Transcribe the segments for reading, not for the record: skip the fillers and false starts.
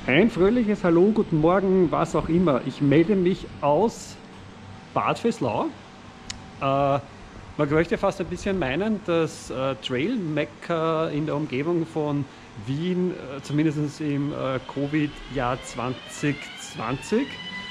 Ein fröhliches Hallo, guten Morgen, was auch immer. Ich melde mich aus Bad Vöslau. Man möchte fast ein bisschen meinen, dass Trail-Mekka in der Umgebung von Wien, zumindest im Covid-Jahr 2020,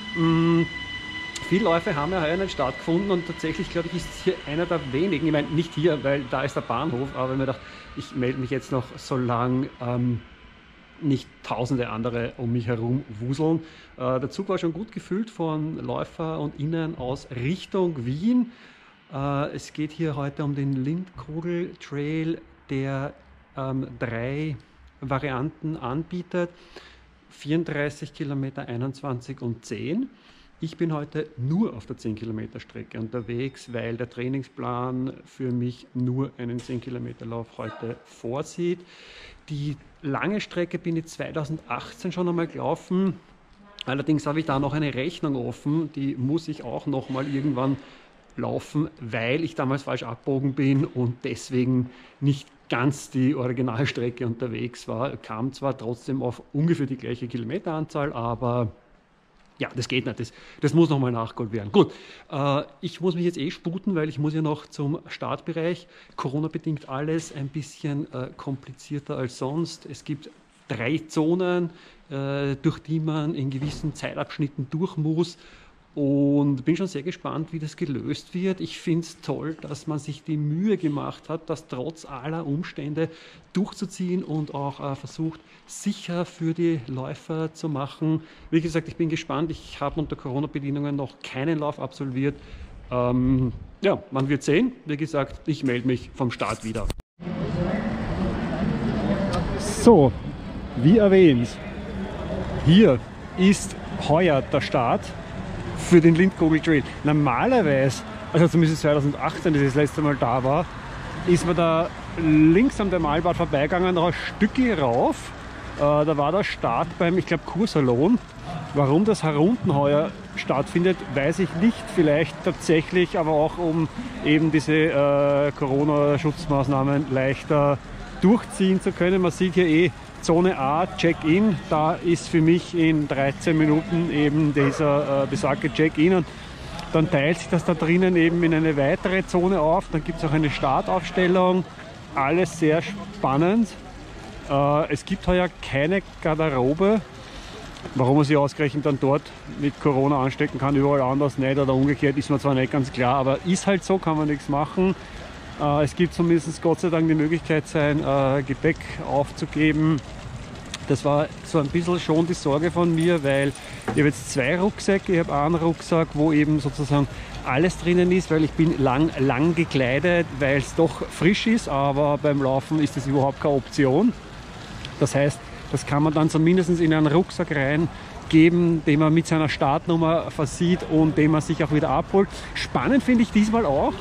viele Läufe haben ja heuer nicht stattgefunden und tatsächlich, glaube ich, ist es hier einer der wenigen. Ich meine, nicht hier, weil da ist der Bahnhof, aber mir dachte, ich melde mich jetzt noch, solange nicht tausende andere um mich herum wuseln. Der Zug war schon gut gefüllt von Läufer und Innen aus Richtung Wien. Es geht hier heute um den Lindkogel Trail, der 3 Varianten anbietet. 34 Kilometer, 21 und 10. Ich bin heute nur auf der 10 Kilometer Strecke unterwegs, weil der Trainingsplan für mich nur einen 10 Kilometer Lauf heute vorsieht. Die lange Strecke bin ich 2018 schon einmal gelaufen. Allerdings habe ich da noch eine Rechnung offen, die muss ich auch noch mal irgendwann laufen, weil ich damals falsch abgebogen bin und deswegen nicht ganz die Originalstrecke unterwegs war. Kam zwar trotzdem auf ungefähr die gleiche Kilometeranzahl, aber ja, das geht nicht. Das muss nochmal nachgeholt werden. Gut, ich muss mich jetzt sputen, weil ich muss ja noch zum Startbereich. Corona-bedingt alles ein bisschen komplizierter als sonst. Es gibt 3 Zonen, durch die man in gewissen Zeitabschnitten durch muss. Und bin schon sehr gespannt, wie das gelöst wird. Ich finde es toll, dass man sich die Mühe gemacht hat, das trotz aller Umstände durchzuziehen und auch versucht, sicher für die Läufer zu machen. Wie gesagt, ich bin gespannt. Ich habe unter Corona-Bedingungen noch keinen Lauf absolviert. Ja, man wird sehen. Wie gesagt, ich melde mich vom Start wieder. So, wie erwähnt, hier ist heuer der Start für den Lindkogel Trail. Normalerweise, also zumindest 2018, als ich das letzte Mal da war, ist man da links am Thermalbad vorbeigegangen, noch ein Stückchen rauf. Da war der Start beim, ich glaube, Kursalon. Warum das herunten heuer stattfindet, weiß ich nicht. Vielleicht tatsächlich, aber auch um eben diese Corona-Schutzmaßnahmen leichter durchziehen zu können. Man sieht hier Zone A, Check-in, da ist für mich in 13 Minuten eben dieser besagte Check-in und dann teilt sich das da drinnen eben in eine weitere Zone auf, dann gibt es auch eine Startaufstellung, alles sehr spannend. Es gibt heuer keine Garderobe, warum man sich ausgerechnet dann dort mit Corona anstecken kann, überall anders nicht oder umgekehrt, ist mir zwar nicht ganz klar, aber ist halt so, kann man nichts machen. Es gibt zumindest Gott sei Dank die Möglichkeit, sein Gepäck aufzugeben. Das war so ein bisschen schon die Sorge von mir, weil ich habe jetzt 2 Rucksäcke. Ich habe einen Rucksack, wo eben sozusagen alles drinnen ist, weil ich bin lang gekleidet, weil es doch frisch ist, aber beim Laufen ist das überhaupt keine Option. Das heißt, das kann man dann zumindest in einen Rucksack reingeben, den man mit seiner Startnummer versieht und den man sich auch wieder abholt. Spannend finde ich diesmal auch,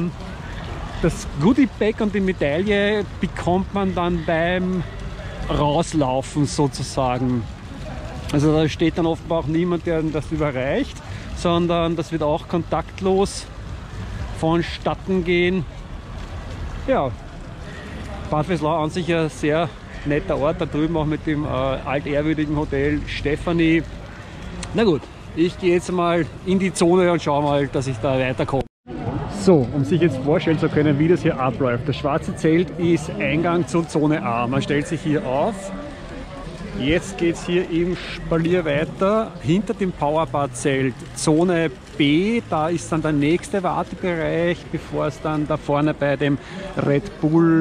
das Goodie-Bag und die Medaille bekommt man dann beim Rauslaufen sozusagen. Also da steht dann offenbar auch niemand, der das überreicht, sondern das wird auch kontaktlos vonstatten gehen. Ja, Bad Vöslau an sich ein sehr netter Ort, da drüben auch mit dem altehrwürdigen Hotel Stephanie. Na gut, ich gehe jetzt mal in die Zone und schaue mal, dass ich da weiterkomme. So, um sich jetzt vorstellen zu können, wie das hier abläuft. Das schwarze Zelt ist Eingang zur Zone A. Man stellt sich hier auf. Jetzt geht es hier im Spalier weiter. Hinter dem Powerbad-Zelt Zone B, da ist dann der nächste Wartebereich, bevor es dann da vorne bei dem Red Bull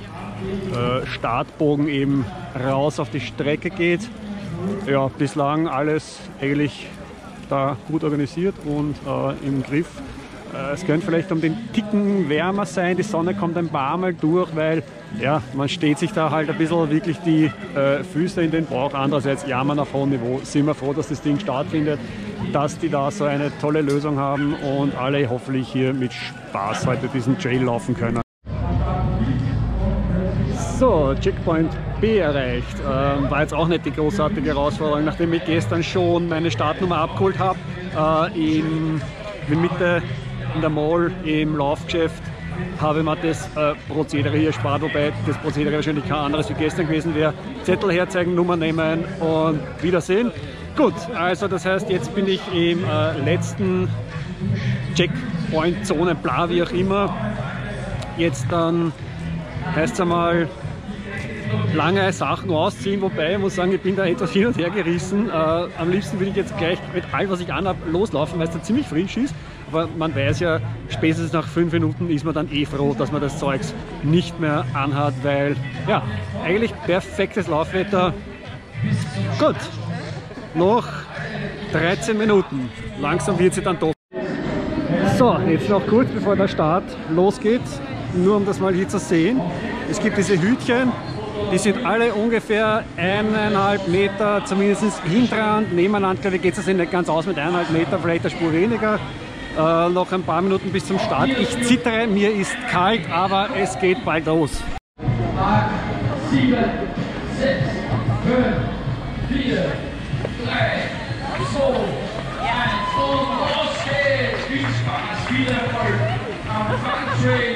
Startbogen eben raus auf die Strecke geht. Ja, bislang alles eigentlich da gut organisiert und im Griff. Es könnte vielleicht um den Ticken wärmer sein, die Sonne kommt ein paar Mal durch, weil ja, man steht sich da halt ein bisschen wirklich die Füße in den Bauch. Andererseits jammern auf hohem Niveau, sind wir froh, dass das Ding stattfindet, dass die da so eine tolle Lösung haben und alle hoffentlich hier mit Spaß heute diesen Trail laufen können. So, Checkpoint B erreicht. War jetzt auch nicht die großartige Herausforderung, nachdem ich gestern schon meine Startnummer abgeholt habe in Mitte in der Mall im Laufgeschäft habe mir das Prozedere hier erspart, wobei das Prozedere wahrscheinlich kein anderes wie gestern gewesen wäre. Zettel herzeigen, Nummer nehmen und Wiedersehen. Gut, also das heißt, jetzt bin ich im letzten Checkpoint, Zone, bla, wie auch immer. Jetzt dann heißt es einmal lange Sachen ausziehen, wobei ich muss sagen, ich bin da etwas hin und her gerissen. Am liebsten würde ich jetzt gleich mit allem, was ich anhabe, loslaufen, weil es da ziemlich frisch ist. Aber man weiß ja, spätestens nach 5 Minuten ist man dann eh froh, dass man das Zeugs nicht mehr anhat, weil ja, eigentlich perfektes Laufwetter. Gut, noch 13 Minuten. Langsam wird sie dann doch. So, jetzt noch kurz bevor der Start losgeht, nur um das mal hier zu sehen. Es gibt diese Hütchen, die sind alle ungefähr 1,5 Meter, zumindest hinterhand, nebeneinander. Glaube ich, geht es nicht ganz aus mit 1,5 Meter, vielleicht eine Spur weniger. Noch ein paar Minuten bis zum Start. Ich zittere, mir ist kalt, aber es geht bald los. 7, 6, 5, 4, 3, 2, 1 und los geht's! Viel Spaß, viel Erfolg am Fun-Trail.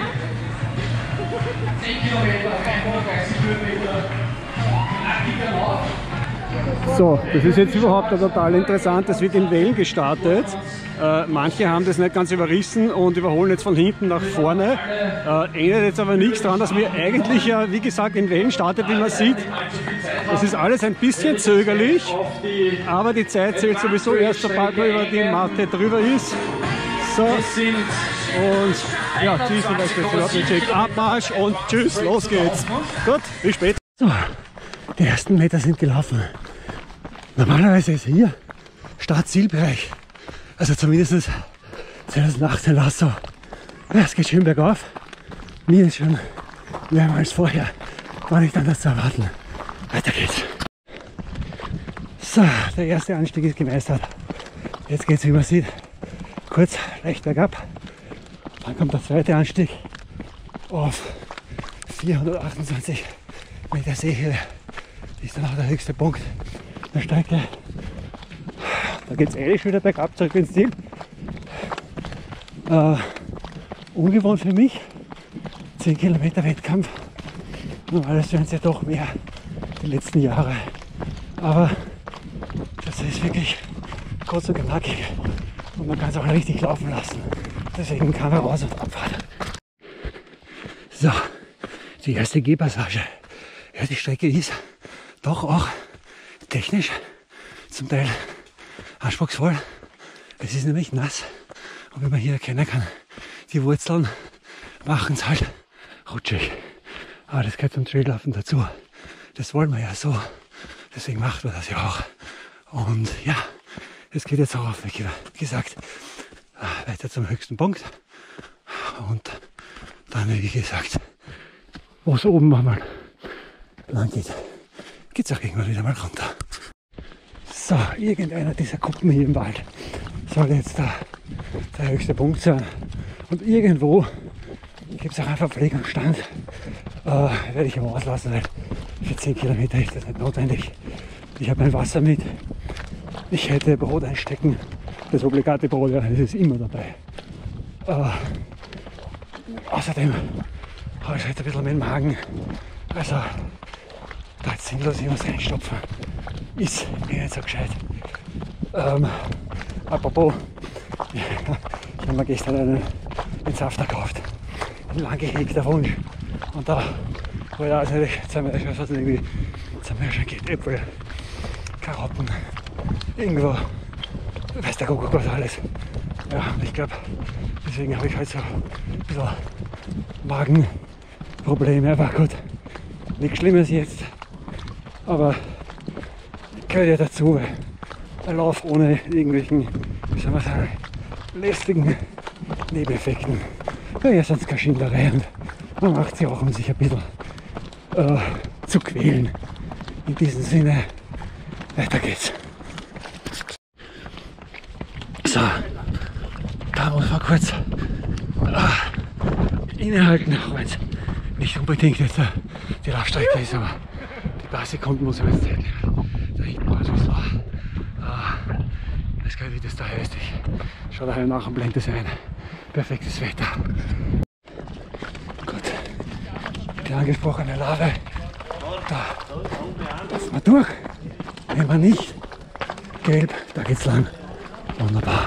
10 Kilometer, kein 30 Höhenmeter, knackiger Lauf. So, das ist jetzt überhaupt total interessant. Das wird in Wellen gestartet. Manche haben das nicht ganz überrissen und überholen jetzt von hinten nach vorne. Ändert jetzt aber nichts daran, dass wir eigentlich ja, wie gesagt, in Wellen startet, wie man sieht. Das ist alles ein bisschen zögerlich, aber die Zeit zählt sowieso erst, sobald man über die Matte drüber ist. So, und ja, zieh zum Beispiel Check, Abmarsch und tschüss, los geht's. Gut, bis später. So, die ersten Meter sind gelaufen. Normalerweise ist hier Start-Zielbereich. Also zumindest 2018 war es so. Ja, es geht schön bergauf. Mir ist schon mehrmals vorher. War nicht anders zu erwarten. Weiter geht's. So, der erste Anstieg ist gemeistert. Jetzt geht's, wie man sieht, kurz leicht bergab. Dann kommt der zweite Anstieg auf 428 Meter Seehöhe. Das ist dann auch der höchste Punkt der Strecke. Da geht es eigentlich wieder bergab zurück ins Ziel. Ungewohnt für mich. 10 Kilometer Wettkampf. Normalerweise werden es ja doch mehr die letzten Jahre. Aber das ist wirklich kurz und knackig. Und man kann es auch richtig laufen lassen. Deswegen kann man raus und abfahren. So, die erste Gehpassage. Ja, die Strecke ist doch auch technisch zum Teil anspruchsvoll. Es ist nämlich nass und wie man hier erkennen kann, die Wurzeln machen es halt rutschig. Aber das gehört zum Traillaufen dazu. Das wollen wir ja so. Deswegen macht man das ja auch. Und ja, es geht jetzt auch auf, wie gesagt, weiter zum höchsten Punkt. Und dann, wie gesagt, wo es oben mal lang geht, geht es auch irgendwann wieder mal runter. So, irgendeiner dieser Kuppen hier im Wald soll jetzt der höchste Punkt sein. Und irgendwo gibt es auch einen Verpflegungsstand. Werde ich aber auslassen, weil für 10 Kilometer ist das nicht notwendig. Ich habe mein Wasser mit. Ich hätte Brot einstecken. Das obligate Brot, ja, das ist immer dabei. Außerdem habe ich halt ein bisschen meinen Magen. Also, da jetzt sinnlos irgendwas reinstopfen, ist mir nicht so gescheit. Apropos, ich habe mir gestern einen Safter gekauft. Ein lang gehegter Wunsch. Und da, wo ja, also jetzt haben wir ja schon Äpfel, Karotten, irgendwo, weiß der Kuckuck was alles. Ja, und ich glaube, deswegen habe ich halt so ein bisschen Magenprobleme. Aber gut, nichts Schlimmes jetzt. Aber gehört ja dazu, weil ein Lauf ohne irgendwelchen, wie soll man sagen, lästigen Nebeneffekten. Ja, sonst keine Schindlerei und man macht sie auch, um sich ein bisschen zu quälen. In diesem Sinne, weiter geht's. So, da muss man kurz innehalten, auch wenn es nicht unbedingt jetzt die Laufstrecke ist, aber die paar Sekunden muss man jetzt halten. Da hinten war es ein bisschen, ich weiß gar nicht, wie das da heißt. Ich schaue daheim nach und blende es ein. Perfektes Wetter. die angesprochene Lave. Da lassen wir durch. Nehmen wir nicht. Gelb, da geht's lang. Wunderbar.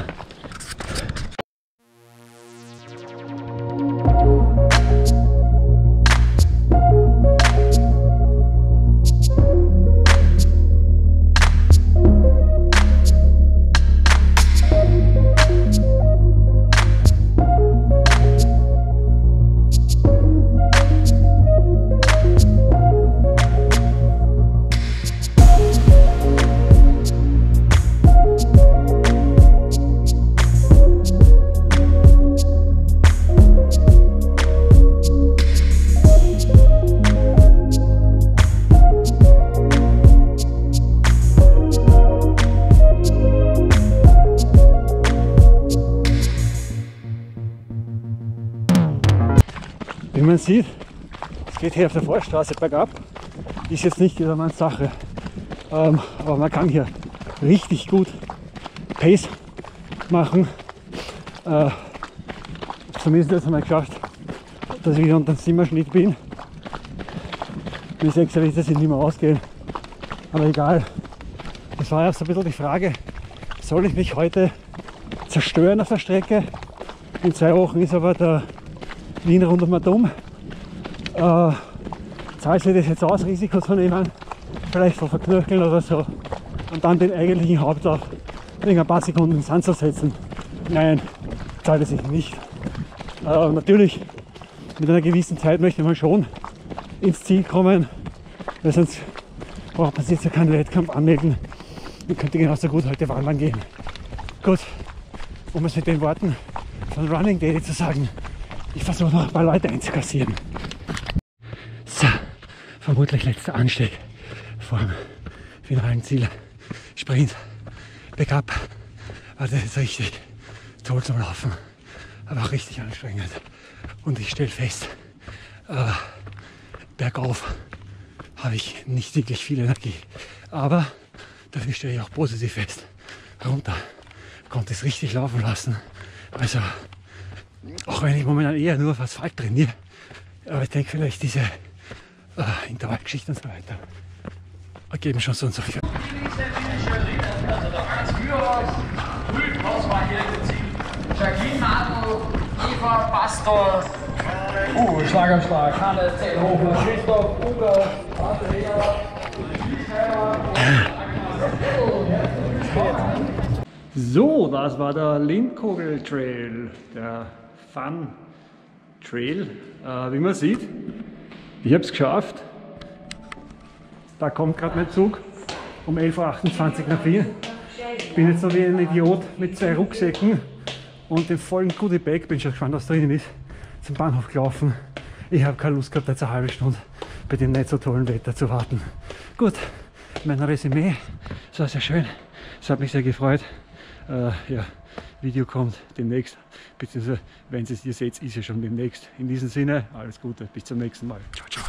Wie man sieht, es geht hier auf der Vorstraße bergab, ist jetzt nicht jedermanns Sache, aber man kann hier richtig gut Pace machen. Zumindest jetzt einmal geschafft, dass ich wieder unter dem Zimmerschnitt bin. Bis 6 wird es nicht mehr ausgehen, aber egal. Das war ja so ein bisschen die Frage, soll ich mich heute zerstören auf der Strecke? In 2 Wochen ist aber der Wien rund um den Dom. Zahlst du das jetzt aus, Risiko zu nehmen, vielleicht von verknöcheln oder so, und dann den eigentlichen Hauptlauf wegen ein paar Sekunden ins Sand zu setzen? Nein, zahlt es sich nicht. Natürlich, mit einer gewissen Zeit möchte man schon ins Ziel kommen, weil sonst braucht man sich jetzt ja keinen Wettkampf anmelden. Man könnte genauso gut heute wandern gehen. Gut, um es mit den Worten von Running Daily zu sagen, ich versuche noch ein paar Leute einzukassieren. So, vermutlich letzter Anstieg vor dem finalen Ziel. Sprint, bergab, war das jetzt richtig toll zum Laufen, aber auch richtig anstrengend. Und ich stelle fest, bergauf habe ich nicht wirklich viel Energie, aber dafür stelle ich auch positiv fest, runter konnte es richtig laufen lassen. Also auch wenn ich momentan eher nur auf Asphalt trainiere, aber ich denke vielleicht diese Intervallgeschichten und so weiter ergeben schon so und so viel. Also der Hans Führer, was war hier im Ziel? Jacqueline Madel, Eva Pastor, Schlag am Schlag, Hannes Zellhofer, Christoph Unger, Andrea, So, das war der Lindkogel Trail, der Fun Trail. Wie man sieht, ich habe es geschafft. Da kommt gerade mein Zug um 11.28 Uhr nach Wien. Ich bin jetzt so wie ein Idiot mit 2 Rucksäcken und dem vollen Goodie-Bag, bin schon gespannt, was drin ist, zum Bahnhof gelaufen. Ich habe keine Lust gehabt, jetzt eine halbe Stunde bei dem nicht so tollen Wetter zu warten. Gut, mein Resümee, es war sehr schön, es hat mich sehr gefreut. Ja, Video kommt demnächst, beziehungsweise wenn ihr es seht, ist es schon demnächst. In diesem Sinne, alles Gute, bis zum nächsten Mal. Ciao, ciao.